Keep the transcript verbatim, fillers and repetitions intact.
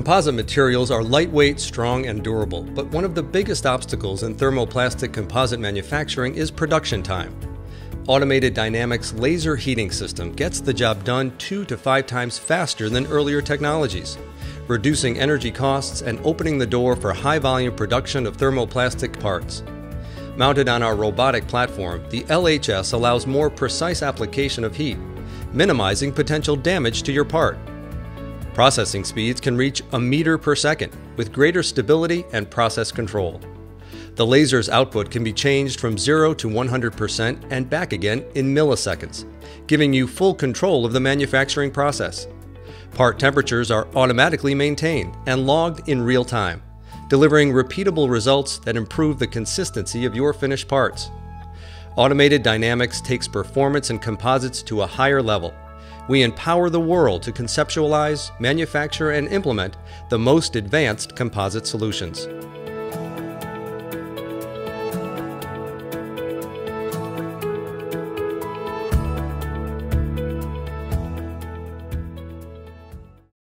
Composite materials are lightweight, strong, and durable, but one of the biggest obstacles in thermoplastic composite manufacturing is production time. Automated Dynamics laser heating system gets the job done two to five times faster than earlier technologies, reducing energy costs and opening the door for high-volume production of thermoplastic parts. Mounted on our robotic platform, the L H S allows more precise application of heat, minimizing potential damage to your part. Processing speeds can reach a meter per second, with greater stability and process control. The laser's output can be changed from zero to one hundred percent and back again in milliseconds, giving you full control of the manufacturing process. Part temperatures are automatically maintained and logged in real time, delivering repeatable results that improve the consistency of your finished parts. Automated Dynamics takes performance in composites to a higher level. We empower the world to conceptualize, manufacture, and implement the most advanced composite solutions.